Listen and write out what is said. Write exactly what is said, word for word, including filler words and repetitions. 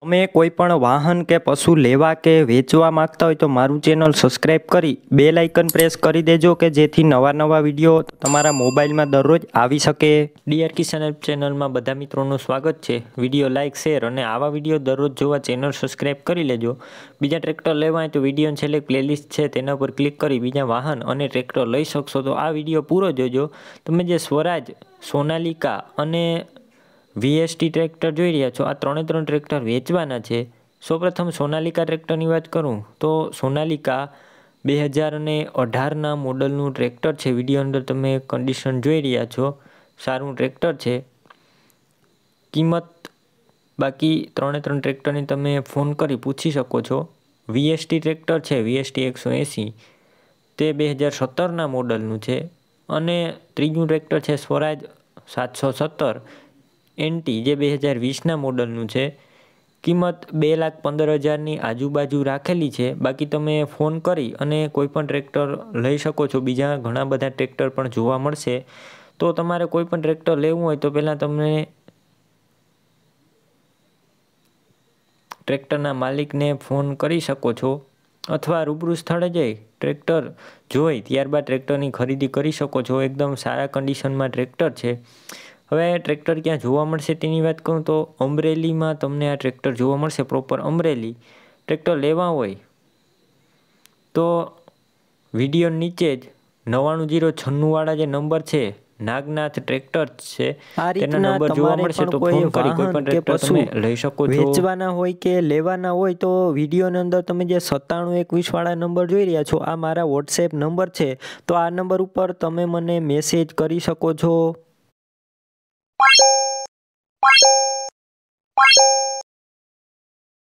તમે કોઈ પણ વાહન કે પશુ લેવા કે વેચવા માંગતા હોય તો મારું ચેનલ સબસ્ક્રાઈબ કરી બેલ આઇકન પ્રેસ કરી દેજો કે જેથી નવા નવા વિડીયો તમારા મોબાઈલમાં દરરોજ આવી શકે। ડીઆર કિસાન હેલ્પ ચેનલમાં બધા મિત્રોનું સ્વાગત છે। વિડીયો લાઇક શેર અને આવા વિડીયો દરરોજ જોવા ચેનલ સબસ્ક્રાઈબ કરી લેજો। બીજા ટ્રેક્ટર લેવા હોય તો વિડીયોની છેલ્લે પ્લેલિસ્ટ છે તેના પર ક્લિક કરી બીજા વાહન અને ટ્રેક્ટર લઈ શકશો। તો આ વિડીયો પૂરો જોજો। તમે જે સ્વરાજ, સોનાલિકા અને વીએસટી ટ્રેક્ટર જોઈ રહ્યા છો, આ ત્રણે ત્રણ ટ્રેક્ટર વેચવાના છે। સૌપ્રથમ સોનાલિકા ટ્રેક્ટરની વાત કરું તો સોનાલિકા બે હજાર અને અઢારના મોડલનું ટ્રેક્ટર છે। વિડીયો અંદર તમે કન્ડિશન જોઈ રહ્યા છો, સારું ટ્રેક્ટર છે। કિંમત બાકી ત્રણે ત્રણ ટ્રેક્ટરની તમે ફોન કરી પૂછી શકો છો। વીએસટી ટ્રેક્ટર છે, વીએસટી એકસો એંસી, તે બે હજાર સત્તરના મોડલનું છે। અને ત્રીજું ટ્રેક્ટર છે સ્વરાજ સાતસો સત્તર એનટી, જે બે હજાર વીસના મોડલનું છે। કિંમત બે લાખ પંદર હજારની આજુબાજુ રાખેલી છે। બાકી તમે ફોન કરી અને કોઈ પણ ટ્રેક્ટર લઈ શકો છો। બીજા ઘણા બધા ટ્રેક્ટર પણ જોવા મળશે। તો તમારે કોઈ પણ ટ્રેક્ટર લેવું હોય તો પહેલાં તમને ટ્રેક્ટરના માલિકને ફોન કરી શકો છો અથવા રૂબરૂ સ્થળે જઈ ટ્રેક્ટર જોઈ ત્યારબાદ ટ્રેક્ટરની ખરીદી કરી શકો છો। એકદમ સારા કન્ડિશનમાં ટ્રેક્ટર છે। હવે ટ્રેક્ટર ક્યાં જોવા મળશે તેની વાત કરું તો અમરેલીમાં તમને આ ટ્રેક્ટર જોવા મળશે, પ્રોપર અમરેલી। ટ્રેક્ટર લેવા હોય તો વિડીયો નીચે જ નવ્વાણું જીરો છન્નુંવાળા જે નંબર છે, નાગનાથ ટ્રેક્ટર છે, તેના નંબર જોવા મળશે તો ફોન કરી કોઈ પણ ટ્રેક્ટર તમે લઈ શકો છો। વેચવાના હોય કે લેવાના હોય તો વિડીયોની અંદર તમે જે સત્તાણું એકવીસ વાળા નંબર જોઈ રહ્યા છો, આ મારા વોટ્સએપ નંબર છે। તો આ નંબર ઉપર તમે મને મેસેજ કરી શકો છો।